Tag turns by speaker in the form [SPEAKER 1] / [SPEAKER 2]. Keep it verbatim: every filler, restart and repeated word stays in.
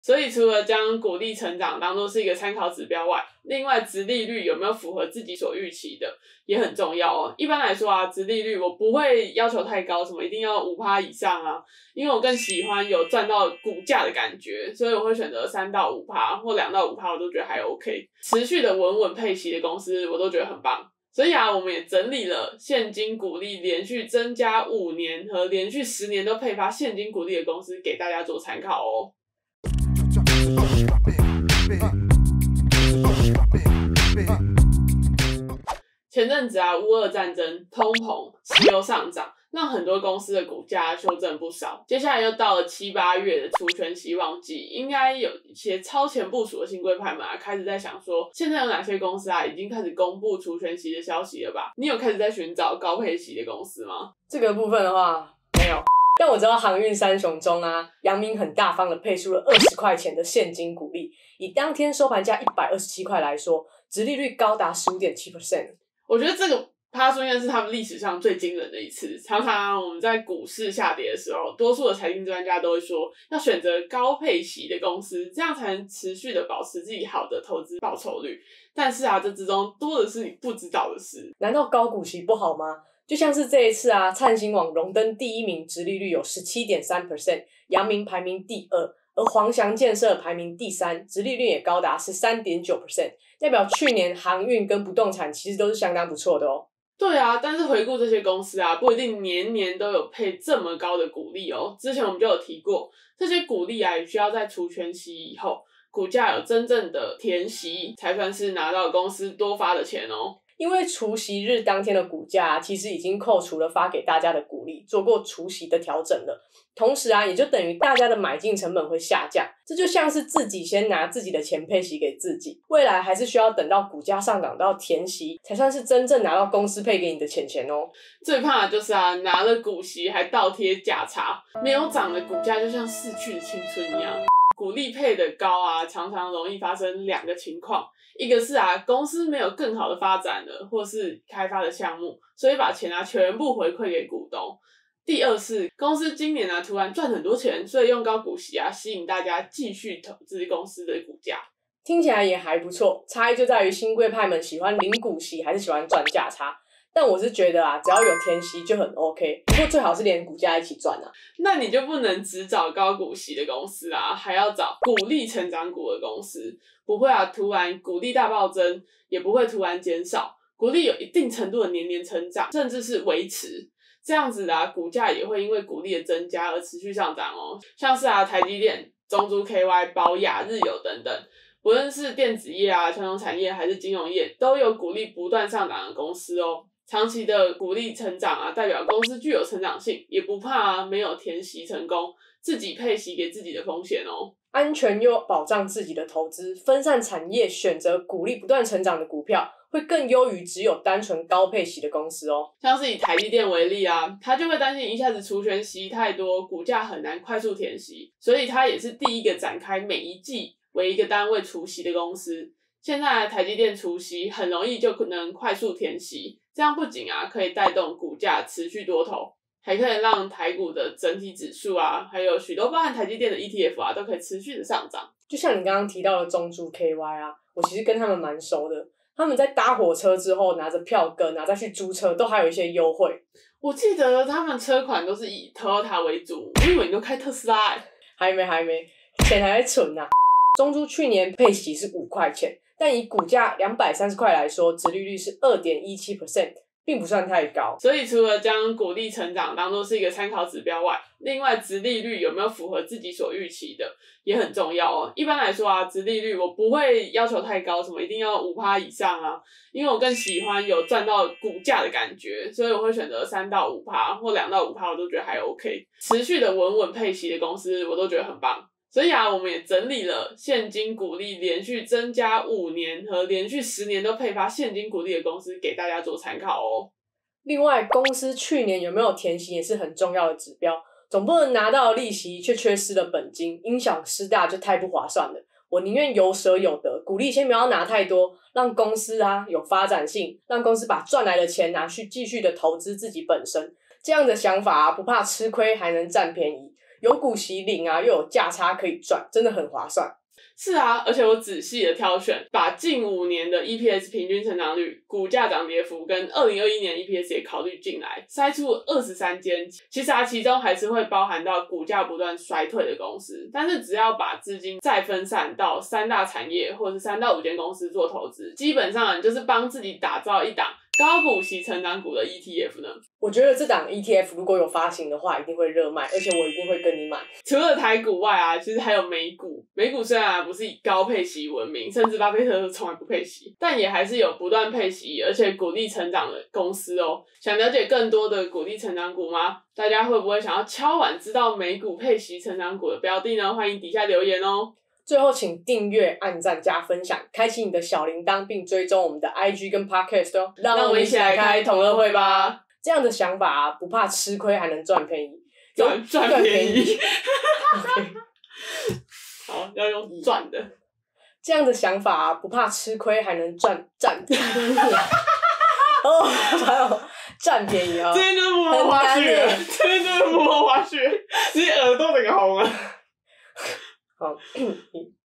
[SPEAKER 1] 所以除了将鼓励成长当作是一个参考指标外，另外殖利率有没有符合自己所预期的也很重要哦。一般来说啊，殖利率我不会要求太高，什么一定要 百分之五 以上啊，因为我更喜欢有赚到股价的感觉，所以我会选择百分之三到五 或两到五 我都觉得还 OK。持续的稳稳配息的公司我都觉得很棒。所以啊，我们也整理了现金股利连续增加五年和连续十年都配发现金股利的公司给大家做参考哦。前阵子啊，乌俄战争、通膨、石油上涨，让很多公司的股价修正不少。接下来又到了七八月的除权息旺季，应该有一些超前部署的新贵派们啊，开始在想说，现在有哪些公司啊，已经开始公布除权息的消息了吧？你有开始在寻找高配息的公司吗？
[SPEAKER 2] 这个部分的话，没有。但我知道航运三雄中啊，阳明很大方的配出了二十块钱的现金股利，以当天收盘价一百二十七块来说，殖利率高达 百分之十五点七。
[SPEAKER 1] 我觉得这个趴数应该是他们历史上最惊人的一次。常常啊，我们在股市下跌的时候，多数的财经专家都会说，要选择高配息的公司，这样才能持续的保持自己好的投资报酬率。但是啊，这之中多的是你不知道的事。
[SPEAKER 2] 难道高股息不好吗？就像是这一次啊，灿星网荣登第一名，殖利率有 百分之十七点三， 阳明排名第二，而黄翔建设排名第三，殖利率也高达 百分之十三点九， 代表去年航运跟不动产其实都是相当不错的哦。
[SPEAKER 1] 对啊，但是回顾这些公司啊，不一定年年都有配这么高的股利哦。之前我们就有提过，这些股利啊，也需要在除权息以后，股价有真正的填息，才算是拿到公司多发的钱哦。
[SPEAKER 2] 因为除息日当天的股价、啊、其实已经扣除了发给大家的股利，做过除息的调整了。同时啊，也就等于大家的买进成本会下降，这就像是自己先拿自己的钱配息给自己，未来还是需要等到股价上涨到填息，才算是真正拿到公司配给你的钱钱哦。
[SPEAKER 1] 最怕的就是啊，拿了股息还倒贴价差，没有涨的股价就像逝去的青春一样。股利配的高啊，常常容易发生两个情况，一个是啊，公司没有更好的发展了，或是开发的项目，所以把钱啊全部回馈给股东。第二是公司今年啊突然赚很多钱，所以用高股息啊吸引大家继续投资公司的股价。
[SPEAKER 2] 听起来也还不错，差异就在于新贵派们喜欢领股息还是喜欢赚价差。但我是觉得啊，只要有填息就很 OK， 不过最好是连股价一起赚啊。
[SPEAKER 1] 那你就不能只找高股息的公司啊，还要找股利成长股的公司。不会啊，突然股利大暴增，也不会突然减少，股利有一定程度的年年成长，甚至是维持。这样子啊，股价也会因为股利的增加而持续上涨哦。像是啊，台积电、中租 K Y、宝雅、日友等等。不论是电子业啊、传统产业还是金融业，都有股利不断上涨的公司哦。长期的股利成长啊，代表公司具有成长性，也不怕啊没有填息成功，自己配息给自己的风险哦。
[SPEAKER 2] 安全又保障自己的投资，分散产业，选择股利不断成长的股票，会更优于只有单纯高配息的公司哦。
[SPEAKER 1] 像是以台积电为例啊，他就会担心一下子除权息太多，股价很难快速填息，所以他也是第一个展开每一季为一个单位除息的公司。现在台积电除息很容易就能快速填息，这样不仅啊可以带动股价持续多头，还可以让台股的整体指数啊，还有许多包含台积电的 E T F 啊，都可以持续的上涨。
[SPEAKER 2] 就像你刚刚提到的中租 K Y 啊，我其实跟他们蛮熟的，他们在搭火车之后拿着票根啊再去租车，都还有一些优惠。
[SPEAKER 1] 我记得他们车款都是以 Toyota 为主，我以为你都开特斯拉欸。
[SPEAKER 2] 还没还没，钱还在存啊。中租去年配息是五块钱，但以股价两百三十块来说，殖利率是 百分之二点一七， 并不算太高。
[SPEAKER 1] 所以除了将股利成长当作是一个参考指标外，另外殖利率有没有符合自己所预期的也很重要哦。一般来说啊，殖利率我不会要求太高，什么一定要 百分之五 以上啊，因为我更喜欢有赚到股价的感觉，所以我会选择三到五 或两到五 我都觉得还 OK。持续的稳稳配息的公司我都觉得很棒。所以啊，我们也整理了现金股利连续增加五年和连续十年都配发现金股利的公司给大家做参考哦。
[SPEAKER 2] 另外，公司去年有没有填息也是很重要的指标，总不能拿到利息却缺失了本金，因小失大就太不划算了。我宁愿有舍有得，股利先不要拿太多，让公司啊有发展性，让公司把赚来的钱拿去继续的投资自己本身。这样的想法啊，不怕吃亏还能占便宜。 有股息领啊，又有价差可以赚，真的很划算。
[SPEAKER 1] 是啊，而且我仔细的挑选，把近五年的 E P S 平均成长率、股价涨跌幅跟二零二一年 E P S 也考虑进来，筛出二十三间。其实啊，其中还是会包含到股价不断衰退的公司，但是只要把资金再分散到三大产业或是三到五间公司做投资，基本上就是帮自己打造一档高股息成长股的 E T F 呢。
[SPEAKER 2] 我觉得这档 E T F 如果有发行的话，一定会热卖，而且我一定会跟你买。
[SPEAKER 1] 除了台股外啊，其实还有美股。美股虽然、啊、不是以高配息闻名，甚至巴菲特从来不配息，但也还是有不断配息，而且鼓励成长的公司哦。想了解更多的鼓励成长股吗？大家会不会想要敲碗知道美股配息成长股的标的呢？欢迎底下留言哦。
[SPEAKER 2] 最后，请订阅、按赞、加分享，开启你的小铃铛，并追踪我们的 I G 跟 Podcast 哦。
[SPEAKER 1] 让我们一起来开同乐会吧！
[SPEAKER 2] 这样的想法啊，不怕吃亏，还能赚便宜。
[SPEAKER 1] 赚赚便宜。
[SPEAKER 2] OK，
[SPEAKER 1] 好，要用赚的。
[SPEAKER 2] 这样的想法啊，不怕吃亏，还能赚赚便宜。哦，还有赚便宜啊！
[SPEAKER 1] 这边就是幕后花絮了，这边就是幕后花絮，你耳朵整个红了。
[SPEAKER 2] 好，